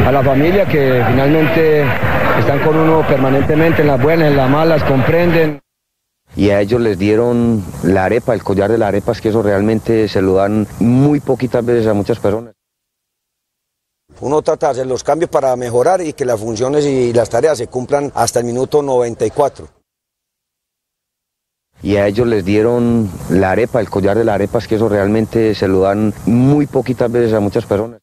a la familia que finalmente están con uno permanentemente en las buenas, en las malas, comprenden. Y a ellos les dieron la arepa, el collar de la arepa, es que eso realmente se lo dan muy poquitas veces a muchas personas. Uno trata de hacer los cambios para mejorar y que las funciones y las tareas se cumplan hasta el minuto 94. Y a ellos les dieron la arepa, el collar de la arepa, es que eso realmente se lo dan muy poquitas veces a muchas personas.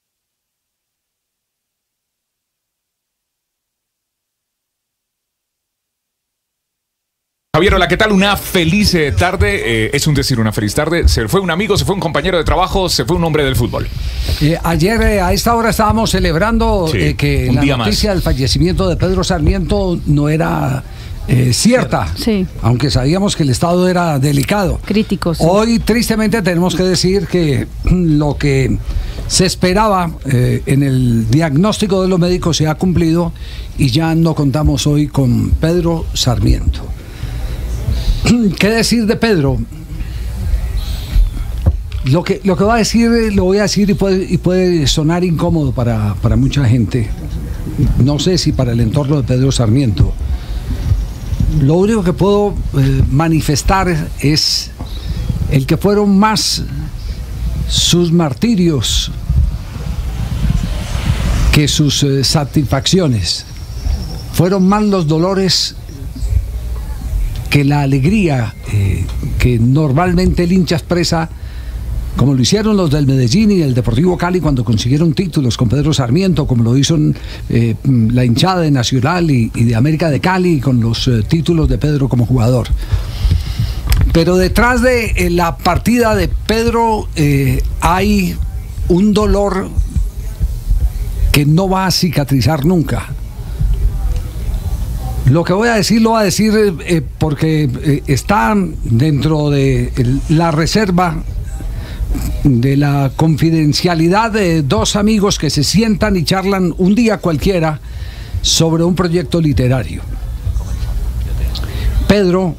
Javier, hola, ¿qué tal? Una feliz tarde, es un decir, una feliz tarde. Se fue un amigo, se fue un compañero de trabajo, se fue un hombre del fútbol. Ayer a esta hora estábamos celebrando que la noticia del fallecimiento de Pedro Sarmiento no era cierta, sí, aunque sabíamos que el estado era delicado. Crítico, sí. Hoy, tristemente, tenemos que decir que lo que se esperaba en el diagnóstico de los médicos se ha cumplido y ya no contamos hoy con Pedro Sarmiento. ¿Qué decir de Pedro? Lo que va a decir, lo voy a decir y puede sonar incómodo para mucha gente. No sé si para el entorno de Pedro Sarmiento. Lo único que puedo manifestar es el que fueron más sus martirios que sus satisfacciones. Fueron más los dolores que la alegría que normalmente el hincha expresa, como lo hicieron los del Medellín y el Deportivo Cali cuando consiguieron títulos con Pedro Sarmiento, como lo hizo la hinchada de Nacional y de América de Cali con los títulos de Pedro como jugador. Pero detrás de la partida de Pedro hay un dolor que no va a cicatrizar nunca. Lo que voy a decir lo voy a decir porque está dentro de la reserva de la confidencialidad de dos amigos que se sientan y charlan un día cualquiera sobre un proyecto literario. Pedro,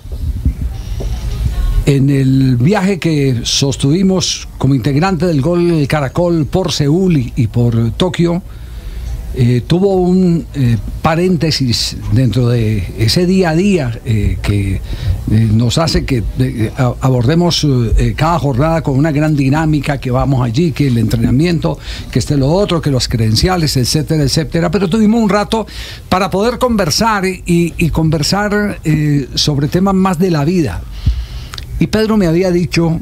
en el viaje que sostuvimos como integrante del Gol Caracol por Seúl y por Tokio, tuvo un paréntesis dentro de ese día a día que nos hace que abordemos cada jornada con una gran dinámica, que vamos allí, que el entrenamiento, que esté lo otro, que los credenciales, etcétera, etcétera. Pero tuvimos un rato para poder conversar y conversar sobre temas más de la vida. Y Pedro me había dicho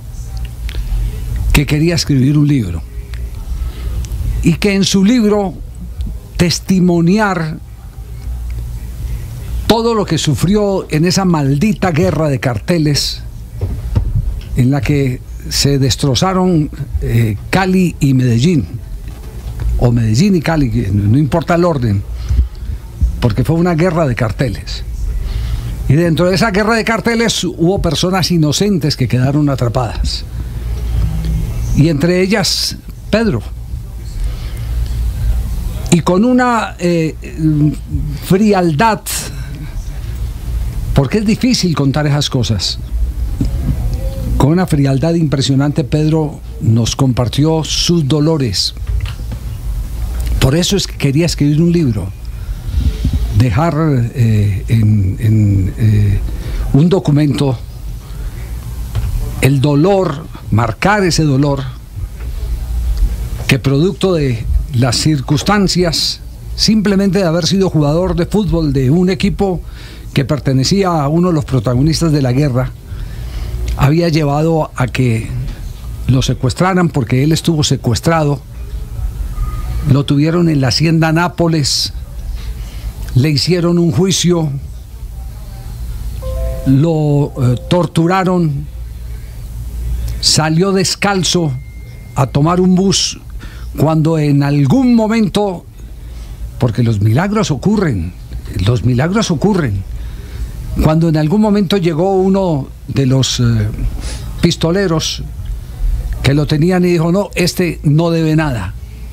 que quería escribir un libro y que en su libro testimoniar todo lo que sufrió en esa maldita guerra de carteles en la que se destrozaron Cali y Medellín, o Medellín y Cali, no importa el orden, porque fue una guerra de carteles. Y dentro de esa guerra de carteles hubo personas inocentes que quedaron atrapadas. Y entre ellas, Pedro. Y con una frialdad, porque es difícil contar esas cosas, con una frialdad impresionante, Pedro nos compartió sus dolores. Por eso es que quería escribir un libro, dejar un documento el dolor, marcar ese dolor que producto de las circunstancias, simplemente de haber sido jugador de fútbol de un equipo que pertenecía a uno de los protagonistas de la guerra, había llevado a que lo secuestraran, porque él estuvo secuestrado. Lo tuvieron en la hacienda Nápoles, le hicieron un juicio, lo torturaron, salió descalzo a tomar un bus cuando en algún momento, porque los milagros ocurren, cuando en algún momento llegó uno de los pistoleros que lo tenían y dijo: no, este no debe nada.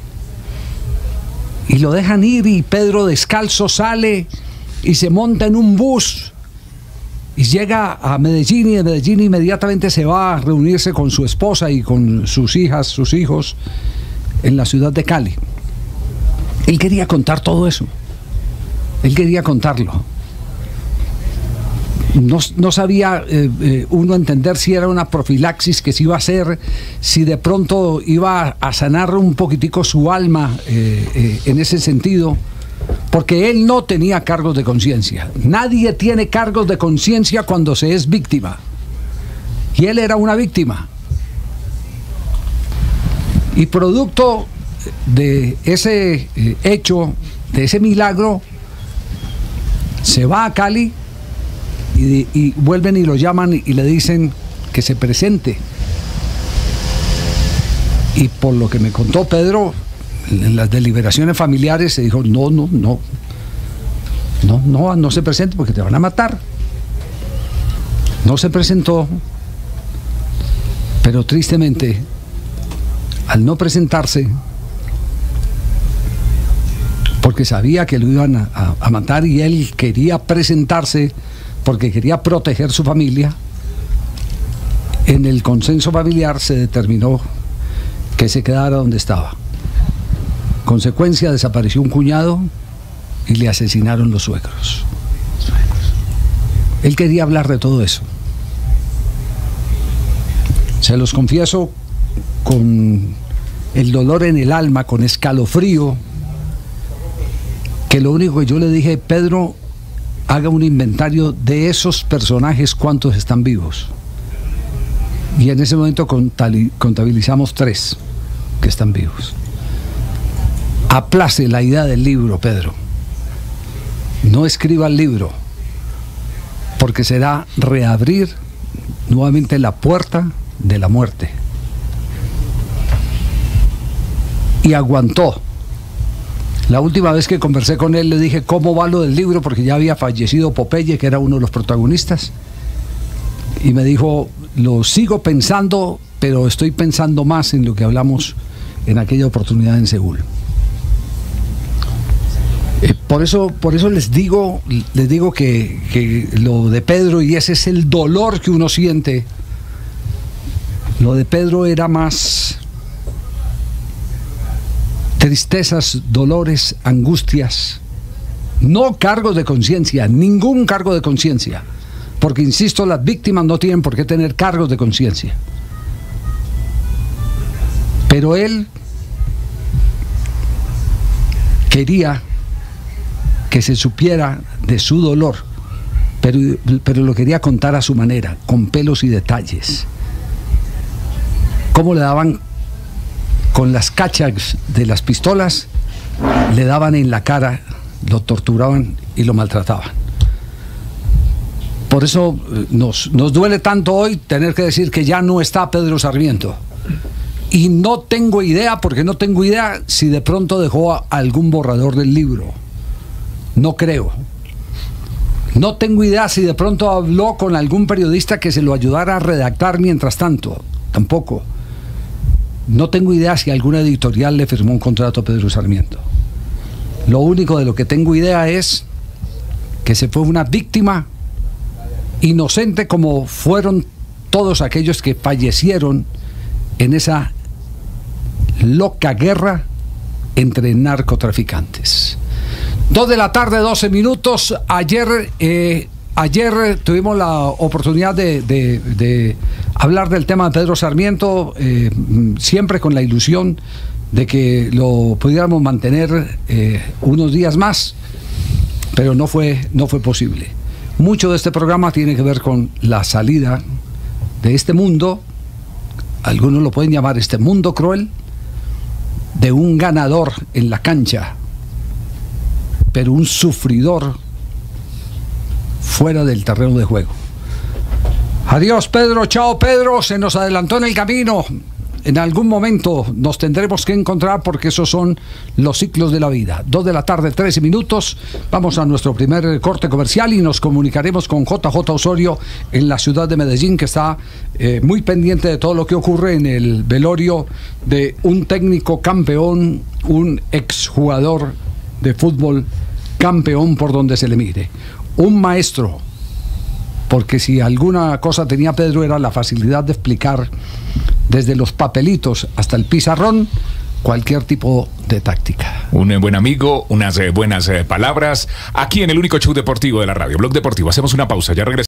Y lo dejan ir, y Pedro descalzo sale y se monta en un bus y llega a Medellín, y de Medellín inmediatamente se va a reunirse con su esposa y con sus hijas, sus hijos, en la ciudad de Cali. Él quería contar todo eso. Él quería contarlo. No sabía uno entender si era una profilaxis que se iba a hacer, si de pronto iba a sanar un poquitico su alma en ese sentido, porque él no tenía cargos de conciencia. Nadie tiene cargos de conciencia cuando se es víctima. Y él era una víctima. Y producto de ese hecho, de ese milagro, se va a Cali y vuelven y lo llaman y le dicen que se presente. Y por lo que me contó Pedro, en las deliberaciones familiares se dijo, no se presente porque te van a matar. No se presentó, pero tristemente, al no presentarse, porque sabía que lo iban a matar y él quería presentarse porque quería proteger su familia, en el consenso familiar se determinó que se quedara donde estaba. Consecuencia, desapareció un cuñado y le asesinaron los suegros. Él quería hablar de todo eso. Se los confieso con el dolor en el alma, con escalofrío, que lo único que yo le dije, Pedro, haga un inventario de esos personajes, cuántos están vivos. Y en ese momento contabilizamos 3 que están vivos. Aplace la idea del libro, Pedro. No escriba el libro, porque será reabrir nuevamente la puerta de la muerte. Y aguantó. La última vez que conversé con él le dije cómo va lo del libro, porque ya había fallecido Popeye, que era uno de los protagonistas, y me dijo, lo sigo pensando, pero estoy pensando más en lo que hablamos en aquella oportunidad en Seúl. Por eso les digo que lo de Pedro, y ese es el dolor que uno siente, lo de Pedro era más tristezas, dolores, angustias, no cargos de conciencia, ningún cargo de conciencia, porque insisto, las víctimas no tienen por qué tener cargos de conciencia. Pero él quería que se supiera de su dolor, pero lo quería contar a su manera, con pelos y detalles. Cómo le daban con las cachas de las pistolas, le daban en la cara, lo torturaban y lo maltrataban. Por eso nos duele tanto hoy tener que decir que ya no está Pedro Sarmiento. Y no tengo idea, porque no tengo idea si de pronto dejó algún borrador del libro. No creo. No tengo idea si de pronto habló con algún periodista que se lo ayudara a redactar mientras tanto. Tampoco. No tengo idea si alguna editorial le firmó un contrato a Pedro Sarmiento. Lo único de lo que tengo idea es que se fue una víctima inocente, como fueron todos aquellos que fallecieron en esa loca guerra entre narcotraficantes. 2:12 p.m. Ayer tuvimos la oportunidad de hablar del tema de Pedro Sarmiento, siempre con la ilusión de que lo pudiéramos mantener unos días más, pero no fue posible. Mucho de este programa tiene que ver con la salida de este mundo, algunos lo pueden llamar este mundo cruel, de un ganador en la cancha, pero un sufridor fuera del terreno de juego. Adiós, Pedro, chao, Pedro, se nos adelantó en el camino. En algún momento nos tendremos que encontrar, porque esos son los ciclos de la vida. 2:13 p.m. Vamos a nuestro primer corte comercial y nos comunicaremos con JJ Osorio en la ciudad de Medellín, que está muy pendiente de todo lo que ocurre en el velorio de un técnico campeón, un exjugador de fútbol campeón por donde se le mire. Un maestro, porque si alguna cosa tenía Pedro era la facilidad de explicar desde los papelitos hasta el pizarrón cualquier tipo de táctica. Un buen amigo, unas buenas palabras. Aquí en el único show deportivo de la radio, Blog Deportivo. Hacemos una pausa, ya regresamos.